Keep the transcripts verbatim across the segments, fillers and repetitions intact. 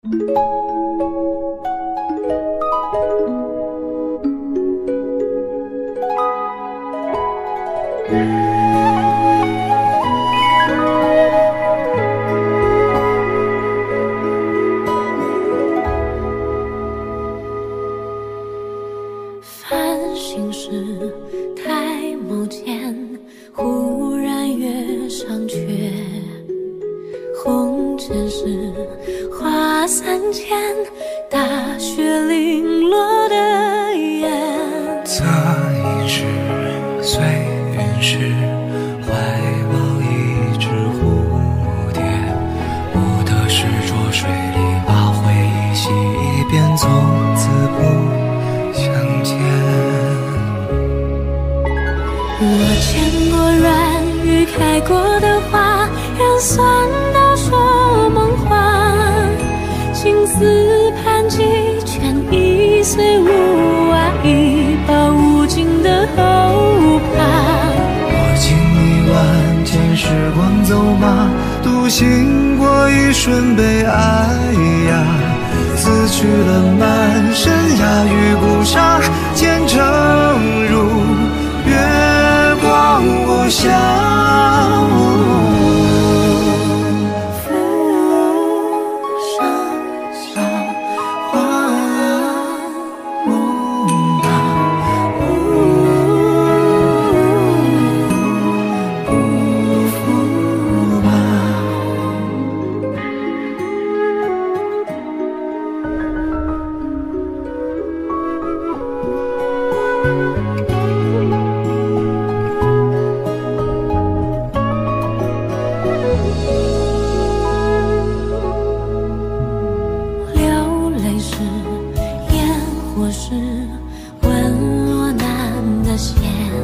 繁星时，抬眸间，忽然月上缺。红尘时，花三千，大雪零落的眼。 侧影时，随云时，怀抱一只蝴蝶。不得时着水里，把回忆洗一遍，从此不相见。 我见过软语开过的花，人酸到说梦话。青丝盘几圈，一岁无爱，一抱无尽的后怕。 我经历万千时光走马，独行过一瞬悲哀呀。撕去了满身鸦与孤沙，前程如月光无暇。 流泪时，烟火时，吻落难的线。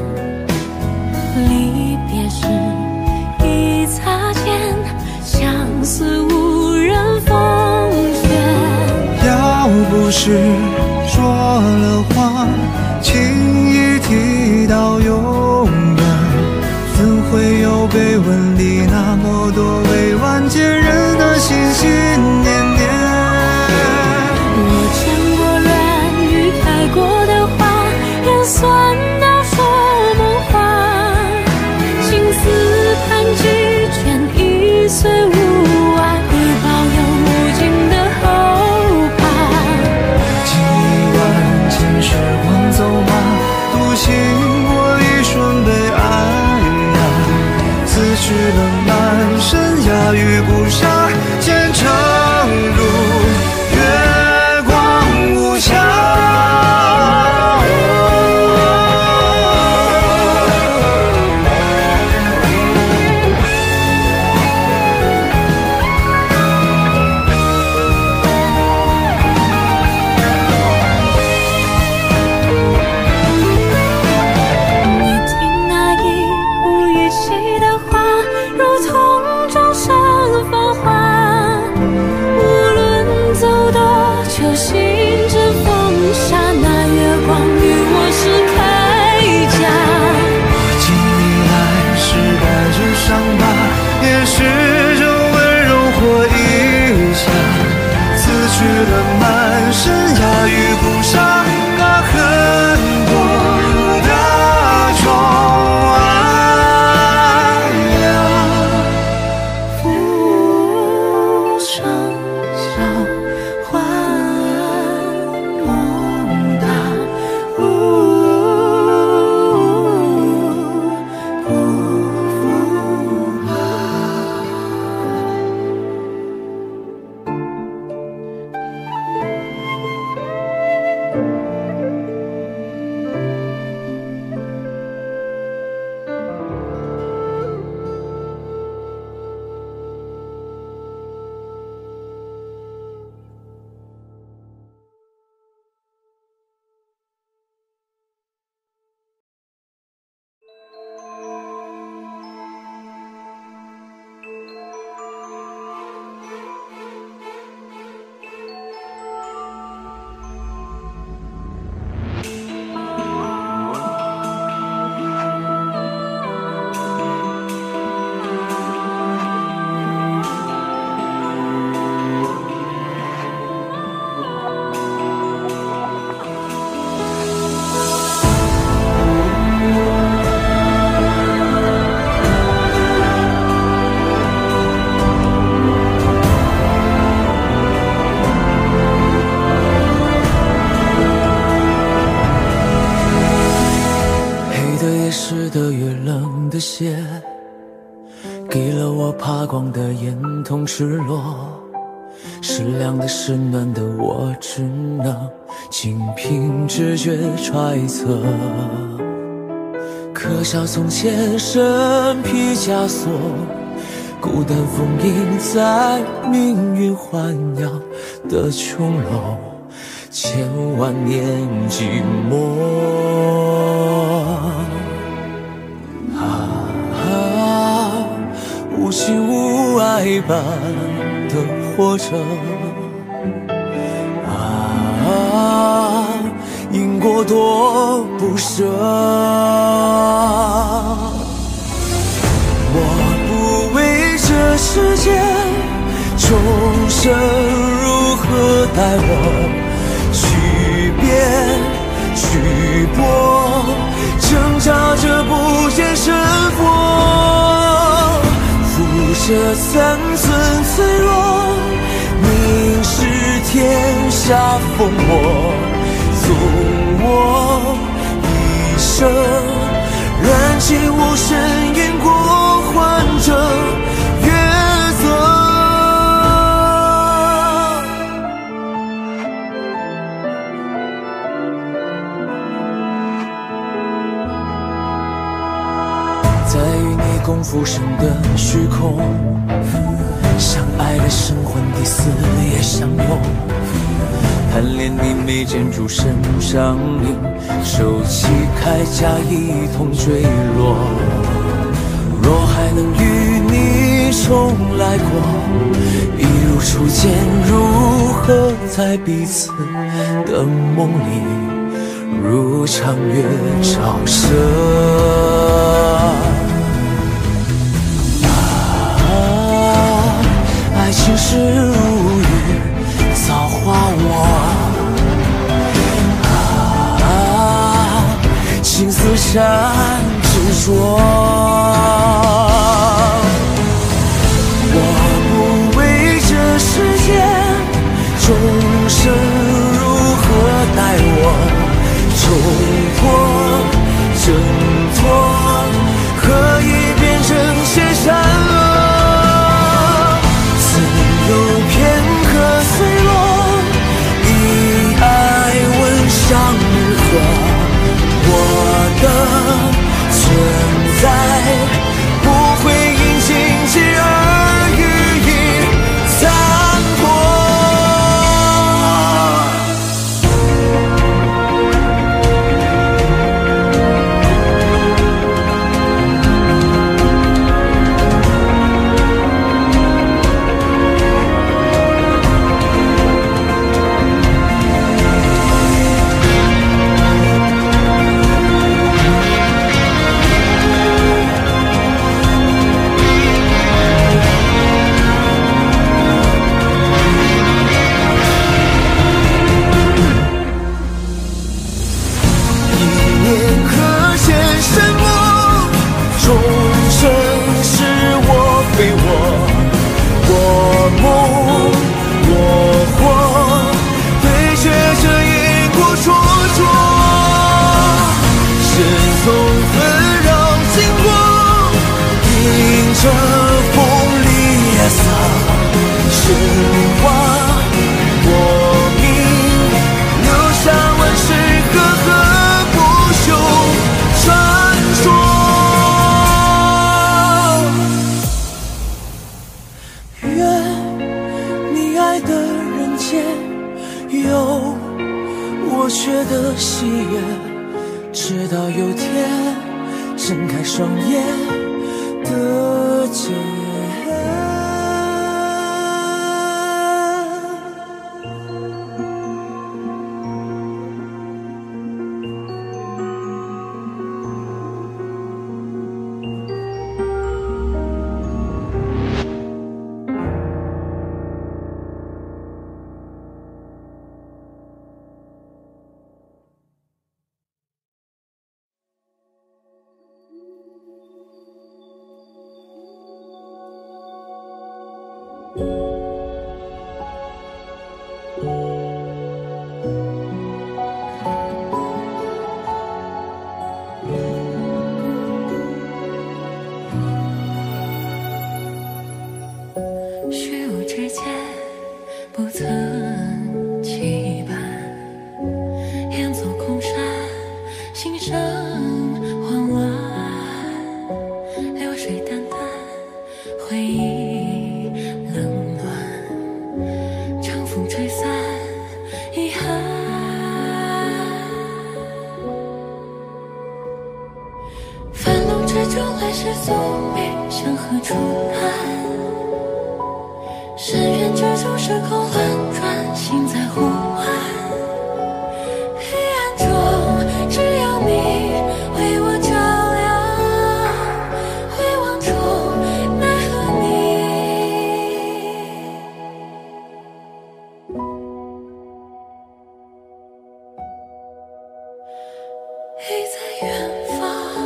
离别时，一擦肩，相思无人风雪。 要不是说了话，轻易提到永远，怎会有碑文里那么多未完结人的心心念念。 我见过软语开过的花，人酸到说梦话。青丝盘几圈，一岁无爱，一抱有无尽的后怕。 经历万千时光走马，独行过一瞬悲哀呀。撕去了满身鸦与孤沙，前程如月光无暇。 你听那一无语气的话，如同众生繁华。无论走多久，心之风沙，那月光与我是铠甲。 我经历来世带着伤疤，也试着温柔活一下。撕去了满身鸦与孤沙，那恨过的宠爱呀。 浮生笑欢些，给了我怕光的眼瞳赤裸，是凉的是暖的，我只能仅凭直觉揣测。刻下从前身披枷锁，孤单封印在命运豢养的琼楼，千万年寂寞。啊，无情无爱般的活着。啊，因果多不舍。我不为这世界众生如何待我，去变去搏，挣扎着不见生活，负着三寸脆弱，凝视天下烽火，纵我一生燃尽无声烟火，换着月色。在与你共浮生的虚空，相爱的神魂第四也相拥，贪恋你眉间朱身上影，手起铠甲一同坠落。若还能与你重来过，一如初见，如何在彼此的梦里如长月照射？啊，爱情是如雨造化我，啊，情丝缠执着。我不为这世界众生如何待我，冲破挣脱，何以变成些善恶？自有片刻碎落，以爱问向日河。我的存在不会因荆棘而予以残破。我觉得喜悦，直到有天睁开双眼的结。 不曾期盼，远走空山，心生慌乱，流水淡淡，回忆冷暖，长风吹散遗憾。繁笼之中来时宿命，向何处谈？深渊之中时空轮转，心在呼唤。黑暗中只有你为我照亮，回望中奈何你已在远方。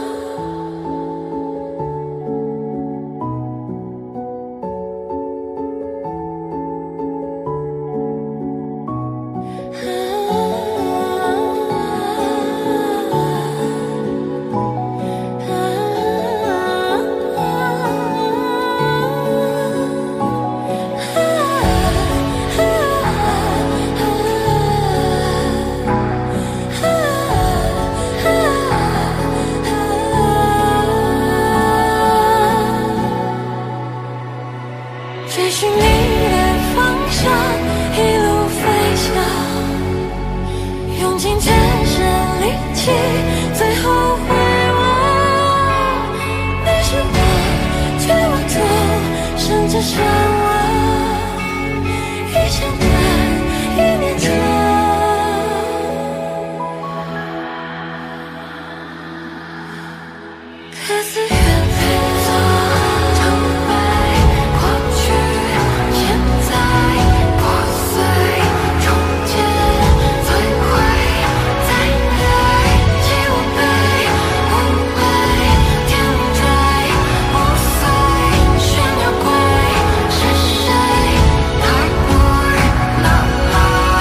追寻你的方向，一路飞翔，用尽全身力气，最后回望。你是我绝望中甚至向往，一相伴，一念穿。各自远飞走，成败过去，现在破碎，重建，摧毁，再来，既无悲无畏，天无追无随，悬摇归，是谁太过哪来？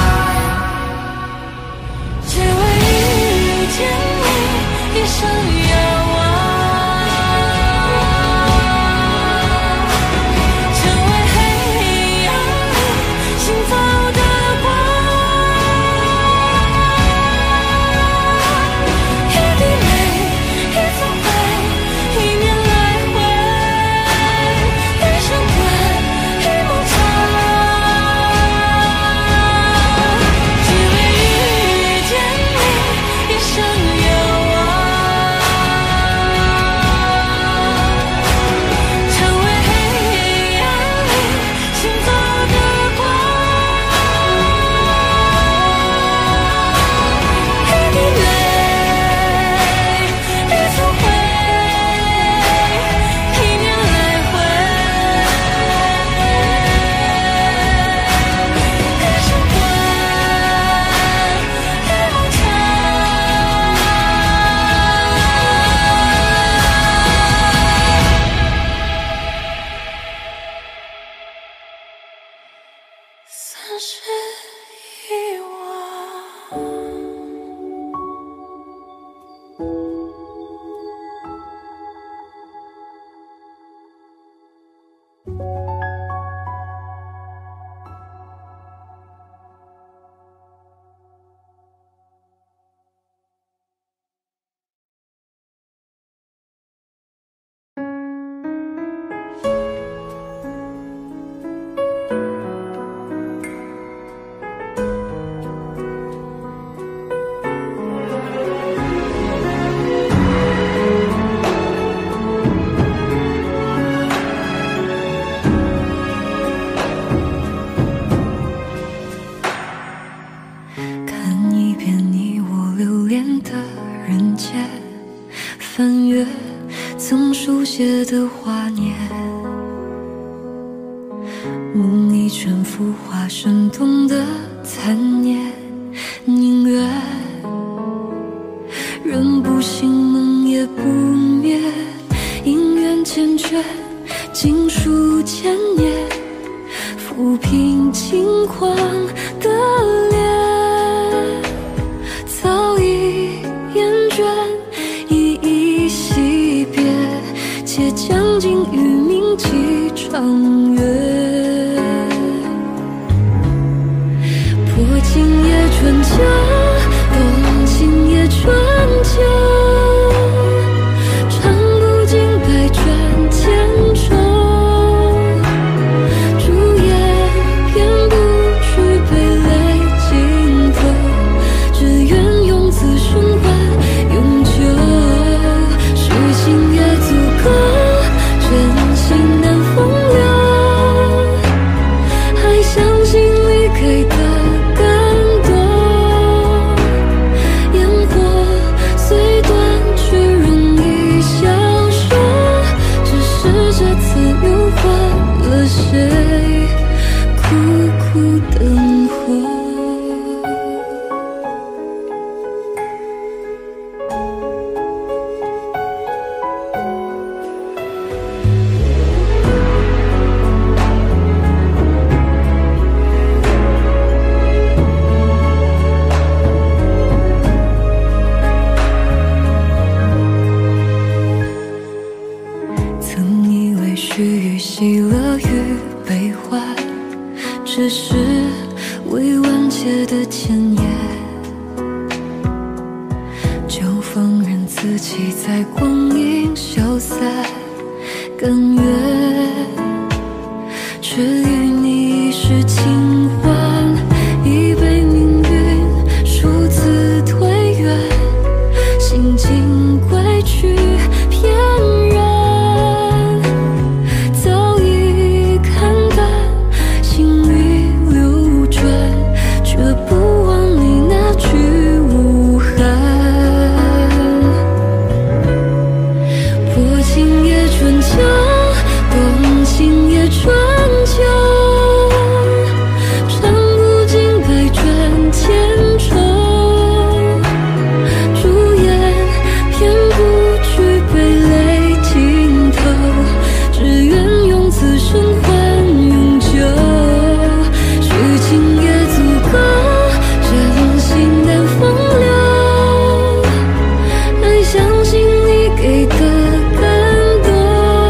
只为遇见你，一生遥望。成为黑暗里行走的光，一滴泪，一次回，一念来回，一生短，一梦长。只为遇见你，一生遥望。成为黑暗里行走的光，一滴泪，一次回，一念来回，一生短，一梦长。三世遗忘。看一遍你我留恋的人间，翻阅曾书写的华年，梦一圈浮华生动的残念，宁愿人不醒梦也不灭，因缘缱绻经书千年，抚平轻狂的脸，早已厌倦，一一惜别，且将尽余命几场月。 情也春秋，动情也春秋，唱不尽百转千愁。朱颜偏不去悲泪尽头，只愿用此循环永久。虚情也足够，真情难风流。还相信你给的感动，烟火虽短却容易消瘦，只是这次又换了谁苦苦等候。曾以为须臾喜乐与悲欢，只是未完结的前言。就放任自己在光阴消散，甘愿却与你一时清欢，已被命运数次推远，心境归去偏然，早已看淡，心里流转，却不忘你那句无憾。薄情也春秋，动情也春秋，唱不尽百转千愁。朱颜偏不去悲泪尽头，只愿用此循环永久。虚情也足够，真心难风流。还相信你给的感动，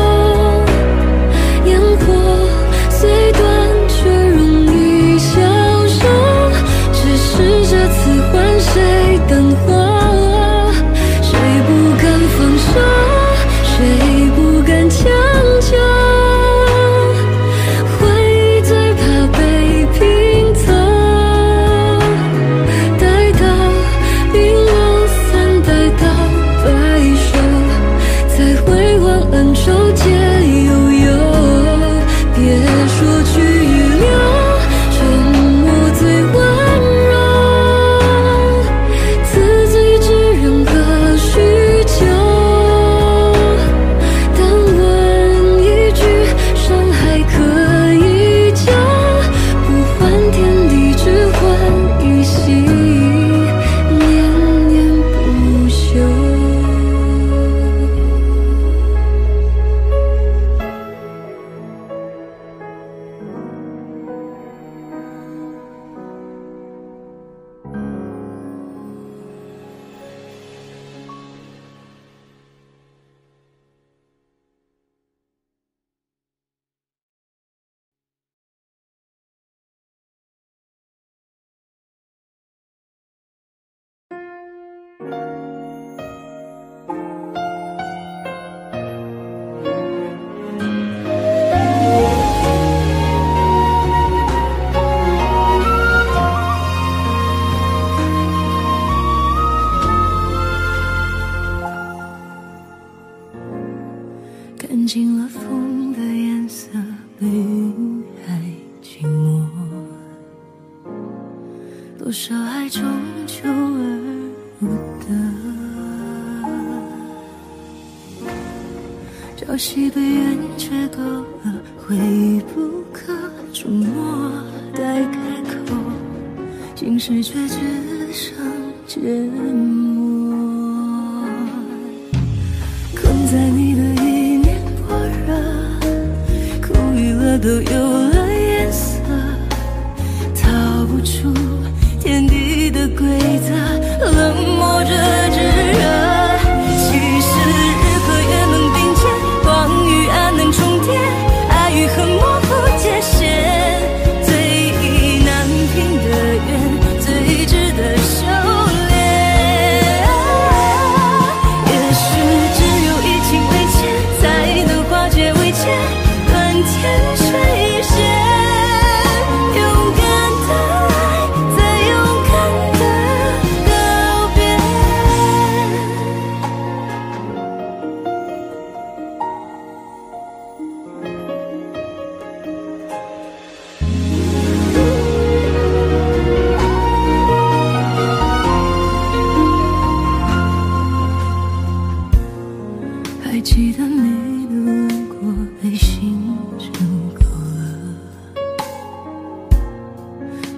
烟火虽短却容易消瘦，只是这次换谁等候？谁不敢放手，谁不敢强求？回忆最怕被拼凑，待到云流散，待到白首，才会忘恩仇结悠悠。别说去预留，沉默最温柔，自罪之人何须救？但问一句，伤害可以救，不换天地，只换一息，念念不休。看尽了风的颜色，被云海寂寞，多少爱终究而不得。朝夕被冤却够了，回忆不可触摸，待开口，心事却只剩缄默。困在你的一面薄热，哭与乐都有了颜色，逃不出天地的规则，冷漠着炙热。其实日和月能并肩，光与暗能重叠，爱与恨模糊界限，最意难平的缘。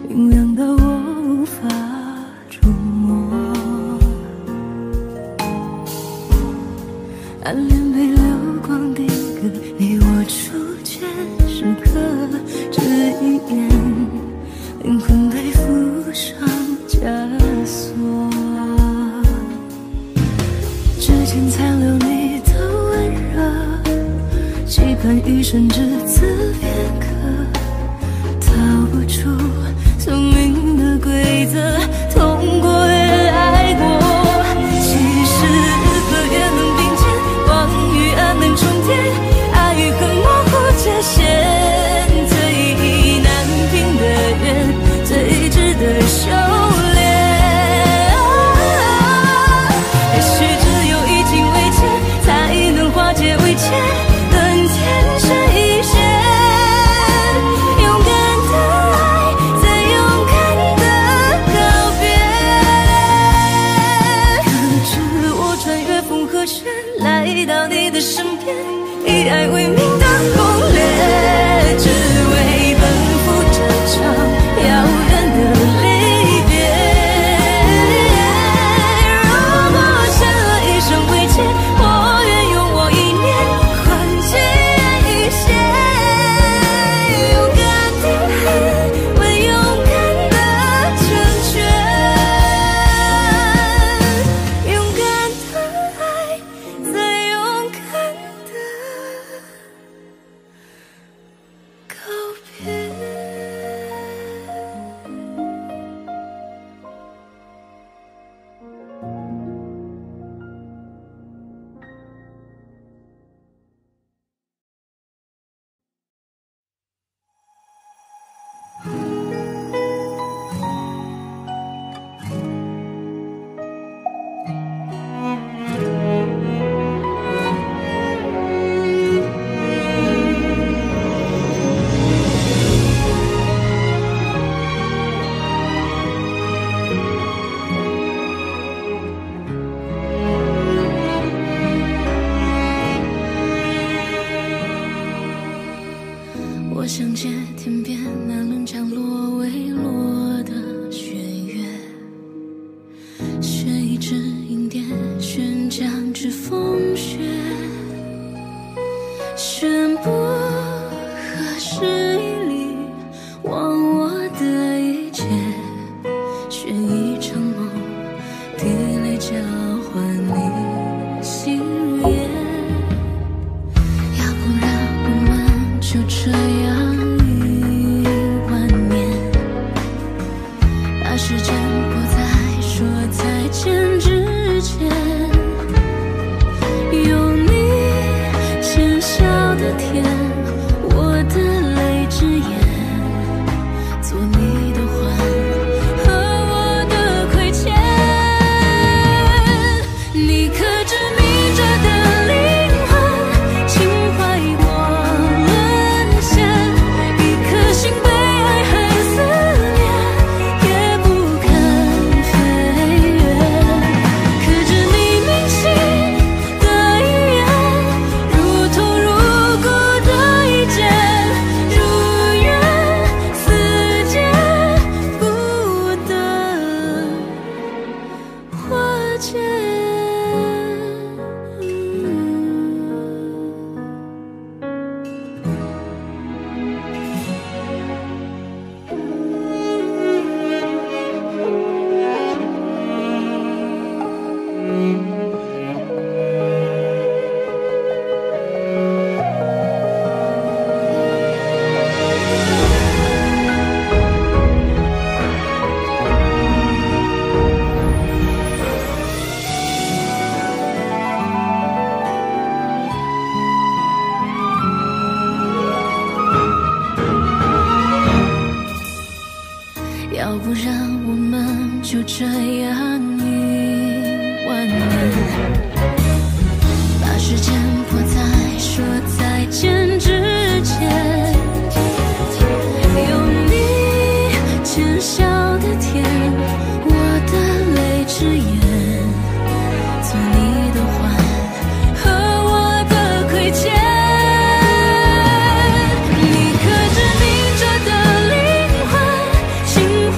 冰凉到我无法触摸。暗恋被流光定格，你我初见时刻，这一眼，灵魂被附上枷锁。指尖残留你的温热，期盼余生只此片刻，逃不出宿命的规则，痛过也爱过。其实和月能并肩，光与暗能重叠，爱与恨模糊界限，最难平的缘，最值得修炼。也许只有以情为鉴，才能化解危险，等天深一线。勇敢的爱，最勇敢的告别。可知我穿越风和雪，来到你的身边，以爱为名的攻略，只为奔赴这场遥远的离别。如果欠了一生慰藉，我愿用我一念换几人一线。勇敢的恨，为勇敢的成全。勇敢的爱，最勇敢的告别。我想借天边那轮降落未落的弦乐，学一支银蝶，悬将至风雪，宣布何时以离，忘我的一切，选一场梦，滴泪交换你心愿。要不然我们就这样一万年，把时间拨在说再见之前，有你浅笑的甜，我的泪之眼，做你的欢和我的亏欠。你可知迷着的灵魂，情怀过沦陷，一颗心被爱恨撕裂，也不肯飞跃。可知你铭心的遗言，如痛如骨的一剑，如愿似箭，不得化解。要不然我们就这样一万年，把时间迫在说再见之前，有你浅笑的甜，我的泪之眼，做你的欢和我的亏欠。你可知明着的灵魂，情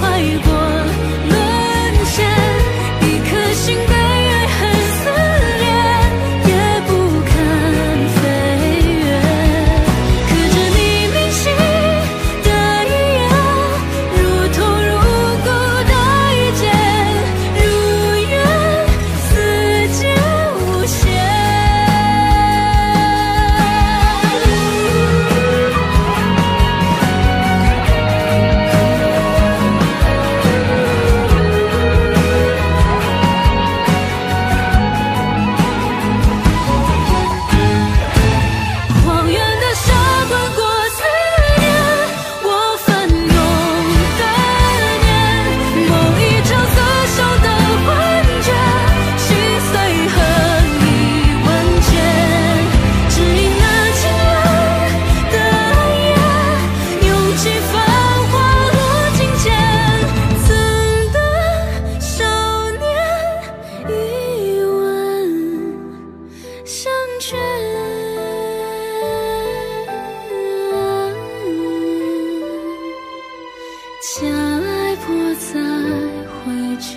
我再回忆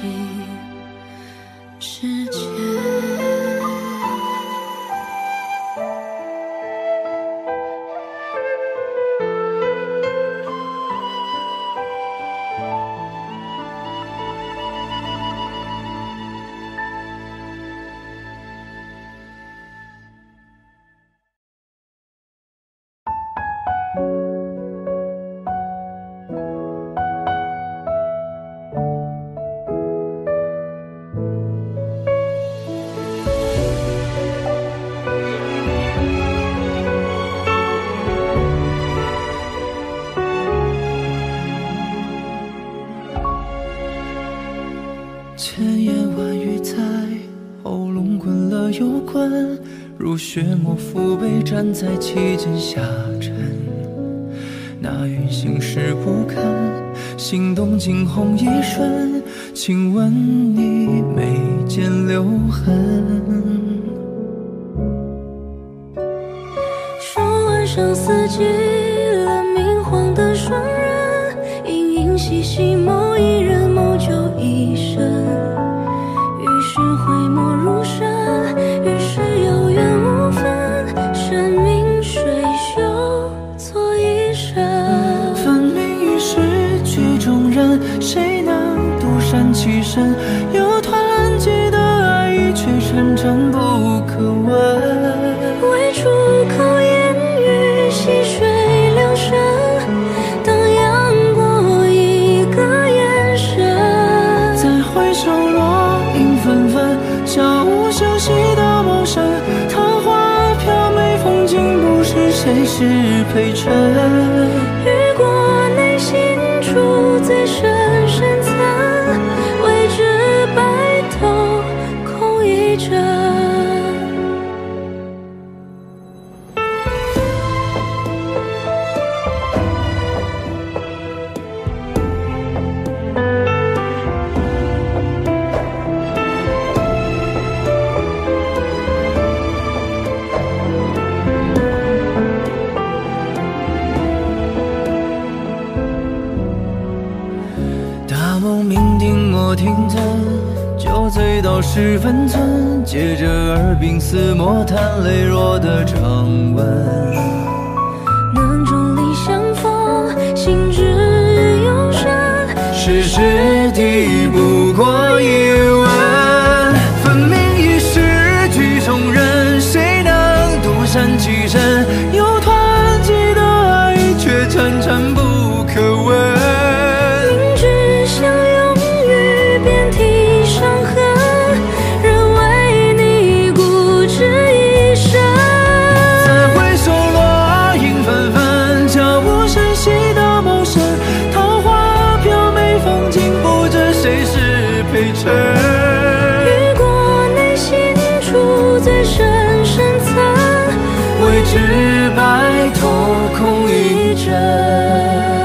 时间。 千言万语在喉咙滚了又滚，如血沫覆背，站在其间下沉。那云行事不肯，心动惊鸿一瞬，请问你眉间留痕。 说晚上四季了，明晃的双人，盈盈细细某一人，某就一生。于是讳莫如深，于是有缘无分，生命水袖错一生。 分明已是曲中人，谁能独善其身？有团结的爱意，却沉沉不可闻。 为出口言语，细水流深，荡漾过一个眼神。 再回首，落英纷纷，悄无声息的谋生。桃花飘美，风景不是谁是陪衬。 雨过内心处最深深层，未知白头空一枕。 大梦酩酊莫停顿，酒醉到十分寸，借着耳鬓厮磨，叹泪弱的掌纹。 能众里相逢，心之有深， 世事抵不过一吻。分明已是曲中人，谁能独善其身？有团结的爱意，却沉沉不可闻。 相拥于遍体伤痕，人为你固执一生。 再回首，落英纷纷，悄无声息的谋生。桃花飘美，风景不知谁是陪衬。 雨过内心处最深深层， 未知白头空一枕。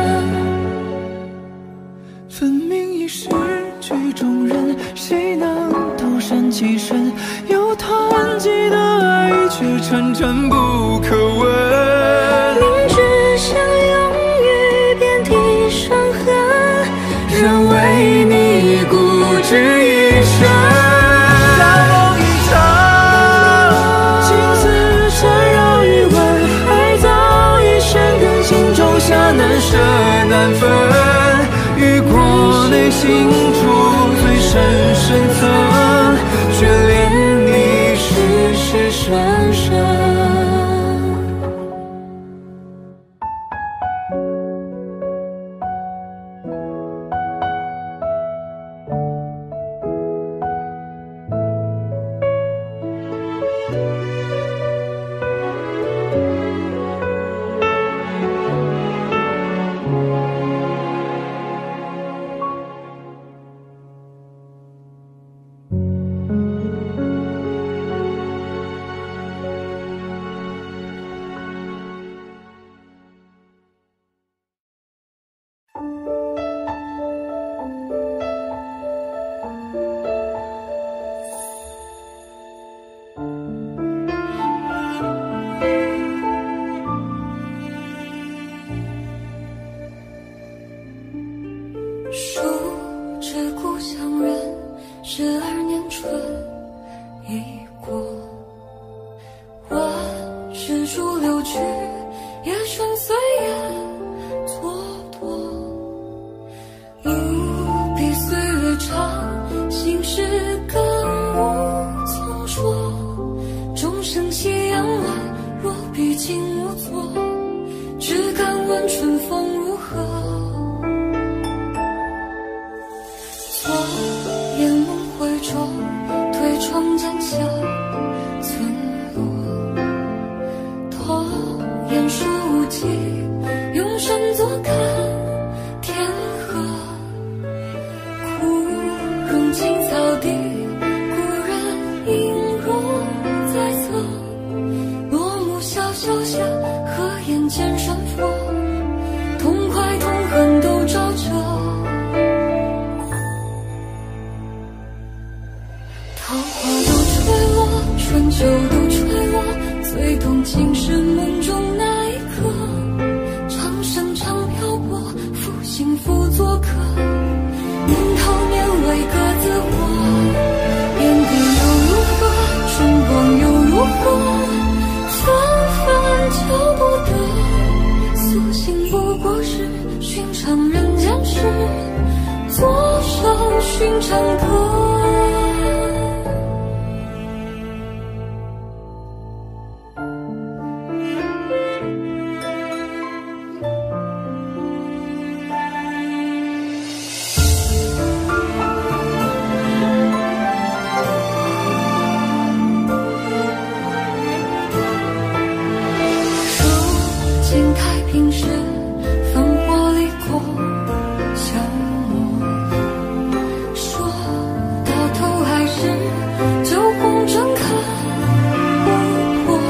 分明已是曲中人，谁能独善其身？有团结的爱意，却沉沉不可闻。 明知相拥于遍体伤痕， 人为你固执一生。大梦一场，情丝缠绕余温，爱早已深根，心中下难舍难分。雨过内心处最深深层，眷恋你世世生生。 知故乡人，十二年春已过。万事如流去，也顺岁月蹉跎。不必岁月长，心事更无从说。钟声夕阳外，若毕竟无措，只敢问春风如何。昨夜梦回中，推窗间小村落。童言书记，用身坐看天河。枯荣青草地，故人影若在侧。落幕萧萧下，河沿见山佛，痛快痛恨都照着。桃花都吹落，春秋都吹落，最动情是梦中那一刻。长生长漂泊，负心负作客。年头年尾各自活，遍地又如何，春光又如何，纷纷求不得。所幸不过是寻常人间事，左手寻常歌。经太平时，烽火里过消磨。说到头还是酒红正看不破。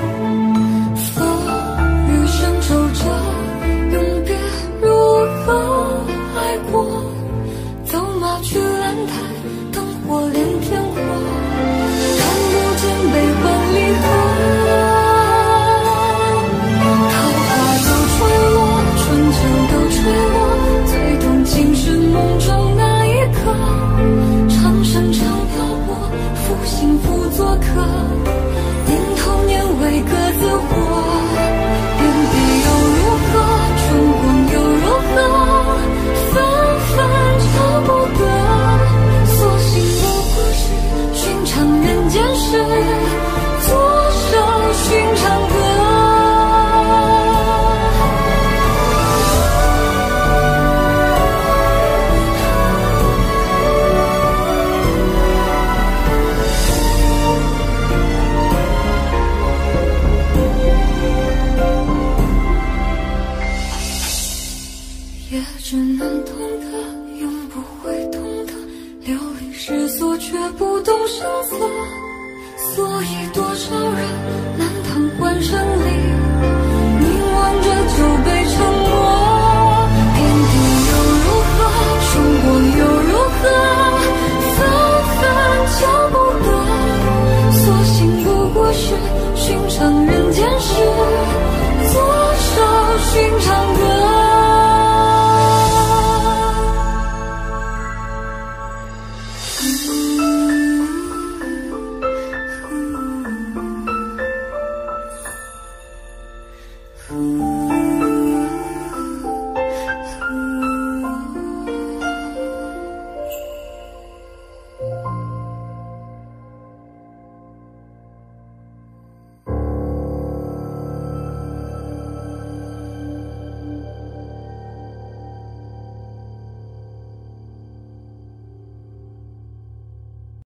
风雨声皱着，永别如何爱过？走马去兰台，灯火连天火，看不见悲欢离合。吹落，最动情是梦中那一刻。长生长漂泊，负心负作客。年头年尾各自活，遍地又如何，春光又如何，纷纷求不得。所幸不过是寻常人间事，左手寻常歌。也只能懂得，永不会懂得，流离失所却不懂声色。所以多少人难堂欢声里，凝望着酒杯沉默。遍地又如何，春光又如何，纷纷求不得。所幸不过是寻常人间事，左手寻常歌。Ooh.